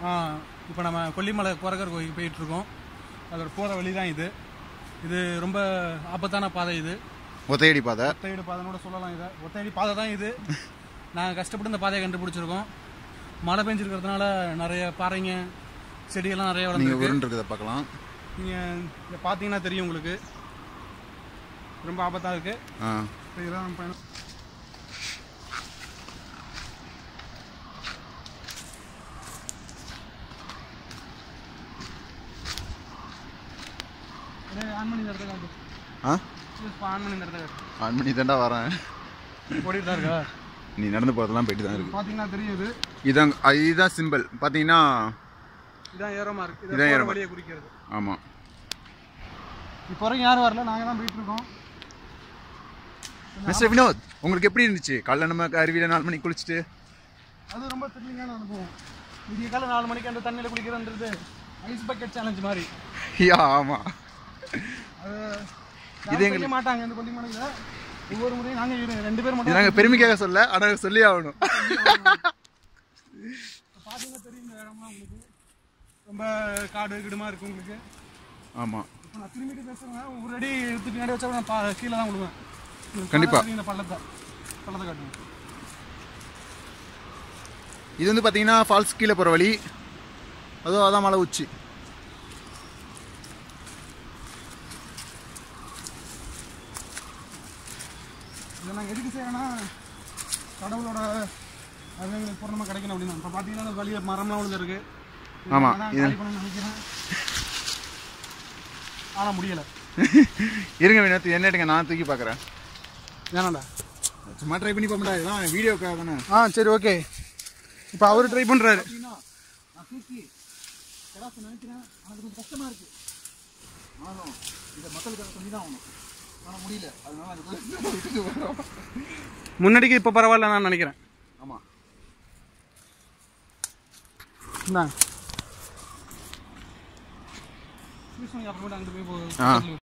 இப்போ நம்ம கொல்லிமலை குரகர் கோயிலுக்கு போயிட்டுருக்கோம். அதோட போகிற வழி தான் இது. இது ரொம்ப ஆபத்தான பாதை. இது ஒத்தையடி பாதை. ஒத்தையடி பாதைனோட சொல்லலாம். இதை ஒத்தையடி பாதை தான் இது. நாங்கள் கஷ்டப்பட்டு இந்த பாதையை கண்டுபிடிச்சிருக்கோம். மழை பெஞ்சிருக்கிறதுனால நிறைய பாறைங்க செடியெல்லாம் நிறைய வளர்ந்துருக்குதை பார்க்கலாம். நீங்கள் இதை பார்த்தீங்கன்னா தெரியும் உங்களுக்கு. ரொம்ப ஆபத்தாக இருக்குது. இதுதான் பயணம். ஆன்மணி தாண்டா வரேன். ஓடிட்டு தான் இருக்கா? நீ நடந்து போகிறதெல்லாம் போயிட்டு தான் இருக்கு. பார்த்தீங்கன்னா தெரியுது. இதுதான் சிம்பிள். பார்த்தீங்கன்னா இதான் ஏறமா இருக்கு. இதான் ஏற வழியை குறிக்கிறது. ஆமாம். இப்போ வரைக்கும் யாரும் வரல. நாங்கள் தான் போயிட்டு இருக்கோம். மிஸ்டர் வினோத், உங்களுக்கு எப்படி இருந்துச்சு? காலைல நம்ம அருவியில் 4 மணிக்கு குளிச்சுட்டு அது ரொம்ப த்ரில்லிங்கான அனுபவம். விடிய காலை 4 மணிக்கு அந்த தண்ணியில் குளிக்கிறதுன்றது ஐஸ் பக்கெட் சேலஞ்ச் மாதிரி. ஆமாம். இது எங்க மாட்டாங்க இந்த கொல்லிமலையில. ஒவ்வொரு முறையும் நாங்கள் 2 பேர் மட்டும். நாங்கள் பெருமைக்காக சொல்ல, ஆனால் சொல்லி ஆகணும். பார்த்தீங்கன்னா தெரியும் இந்த இடம்லாம் உங்களுக்கு ரொம்ப காடு கிடுமா இருக்கு உங்களுக்கு. ஆமாம். இப்போ நான் திரும்பிட்டு பேசுகிறேன். ஒரு அடி எடுத்து பின்னாடி வச்சா நான் கீழே தான் விடுவேன். கண்டிப்பாக. இந்த பள்ளத்தை காட்டுங்க. இது வந்து பார்த்தீங்கன்னா ஃபால்ஸ் கீழே போகிற வழி. அதுவும் அதான் மலை உச்சி. இதை நாங்கள் எதுக்கு செய்யறோன்னா கடவுளோட அது பூர்ணமாக கிடைக்கணும் அப்படின்னா. இப்போ பார்த்தீங்கன்னா அந்த வழியை மரம்லாம் விழுந்துருக்கு. ஆமாம். நினைக்கிறேன். ஆனால் முடியலை. இருங்க வினோத், என்ன எடுங்க, நான் தூக்கி பார்க்குறேன். ஏனாண்டா சும்மா ட்ரை பண்ணி பார்ப்போம்டா. இதெல்லாம் வீடியோக்காக தானே. சரி, ஓகே. இப்போ அவர் ட்ரை பண்ணுறாரு. நான் தூக்கி நினைக்கிறேன். அது கொஞ்சம் கஷ்டமாக இருக்குது. ஆனாலும் இதை மக்களுக்காக சொல்லி தான் ஆகணும். ஆனால் முடியல. அதனால அது முன்னாடிக்கு இப்போ பரவாயில்ல நான் நினைக்கிறேன். ஆமாம். அப்புறமேட்டு அங்கே போய்